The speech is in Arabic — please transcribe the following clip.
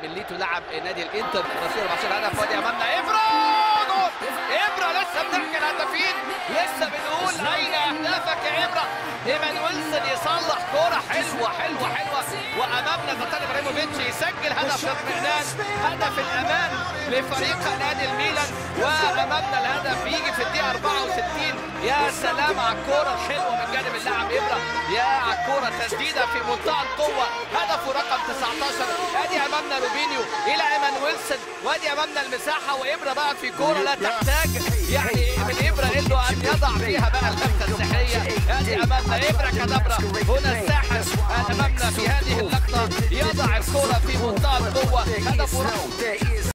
ميليتو لاعب نادي الانتر رسول 14 هدف. وادي امامنا ابره جول. ابره لسه بنحكي الهدافين، لسه بنقول اين اهدافك يا ابره. ايمان ويلسون يصلح كوره حلوه حلوه حلوه، وامامنا زلاتان ابراهيموفيتش يسجل هدف الاطمئنان، هدف الامان لفريق نادي الميلان. وامامنا الهدف بيجي في الدقيقه 64. يا سلام على الكوره الحلوه من جانب اللاعب ابره، يا على الكوره تسديده في منتهى القوه، هدفه رقم 19. ادي امامنا روبينيو الى ايمان ويلسون، وادي امامنا المساحه، وابره بقى في كوره لا تحتاج يعني من ابره الا ان يضع فيها بقى اللمسه السحريه. ادي امامنا ابره كدبره، هنا الساحر امامنا في هذه اللقطه يضع الكوره في منتهى القوه، هدفه